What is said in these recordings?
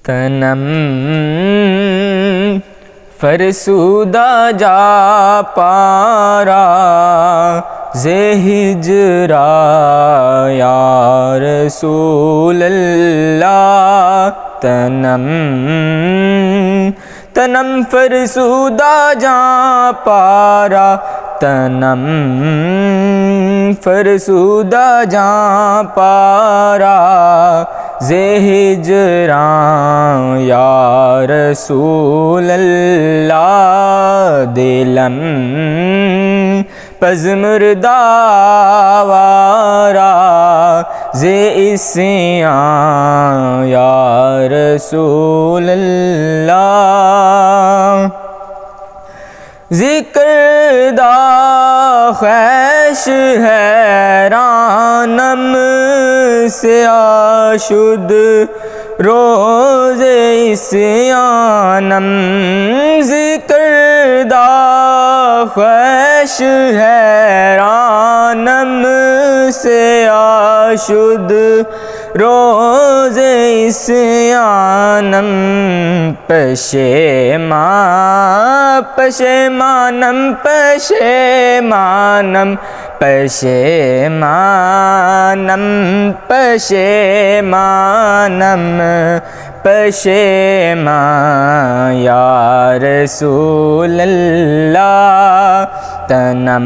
تنم فرسودہ جا پارا زِ ہجرا یا رسول اللہ تنم فرسودہ جا پارا تنم فرسودہ جا پارا زِ ہجراں یا رسول اللہ دلم پز مردہ وارا زِ عصیاں یا رسول اللہ ذکر دا خیش حیرانم سے آشد روز عصیانم ذکر دا خیش حیرانم سے آشد روز عصیانم پشیمانم یا رسول اللہ تنم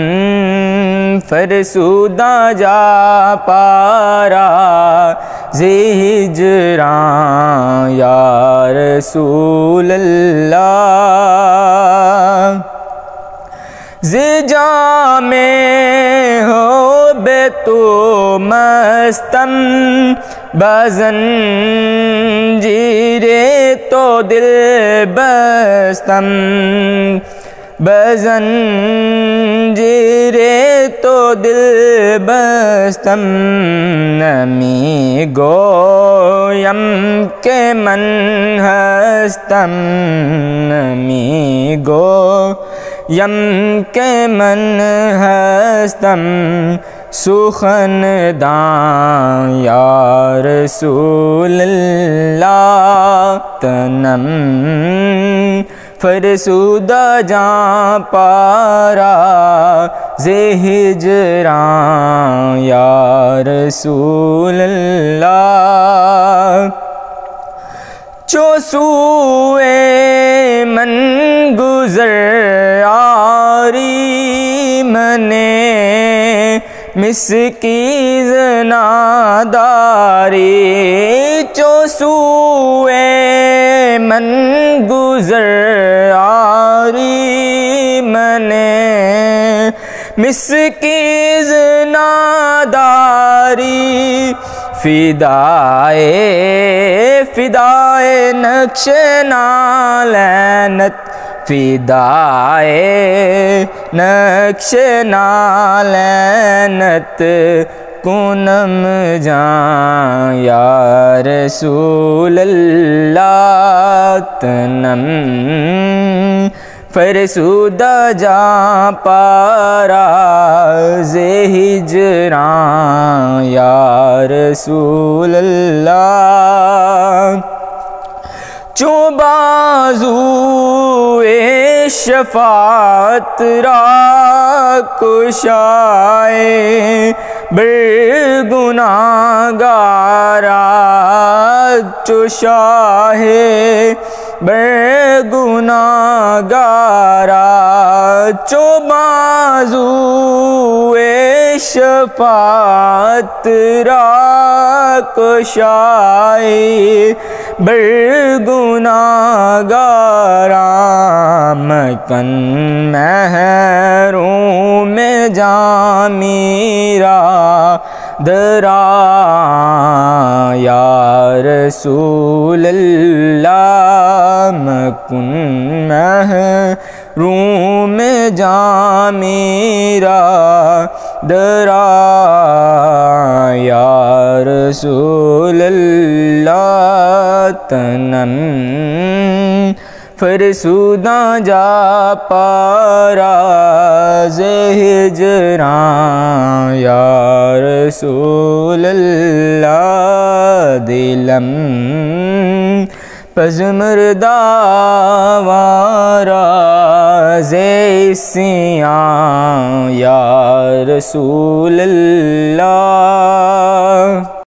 فرسودہ جا پارا زِ ہجراں یا رسول اللہ زِ جام ہو بے تو مستم بزنجیر تو دل بستم بزنجیر تو دل بستم نمی گویم کہ من ہستم نمی گویم کہ من ہستم سخن داں یا رسول اللہ تنم فرسودہ جا پارا زِ ہجراں یا رسول اللہ چو سوئے من گزر آری منے مسکیز ناداری چو سوئے من گزر آری منے مسکیز ناداری فدائے نقش نالینت فدائے نقش نالینت کنم جاں یا رسول اللہ تنم فرسودہ جا پارا زِ ہجراں یا رسول اللہ چو بازوئے شفاعت را کشائے برگناہگارا چو شاہ برگناہگارا چو بازوئے شفاعت را کشائے برگناہگارا مکن محروم جاں میرا درا یا رسول اللہ مکن محروم جاں میرا درا یا رسول اللہ تنم فرسودہ جا پارا زِ ہجراں یا رسول اللہ دلم پزمردہ وارا زیسیاں یا رسول اللہ